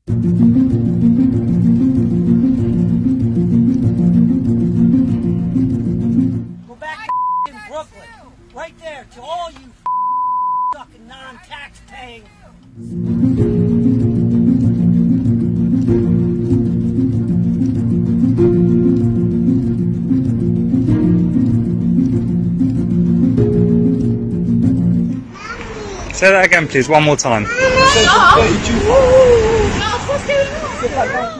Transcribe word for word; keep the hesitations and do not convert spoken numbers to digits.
Go back to Brooklyn. Right there to all you fucking non-tax paying. Say that again, please, one more time. No, what's going on?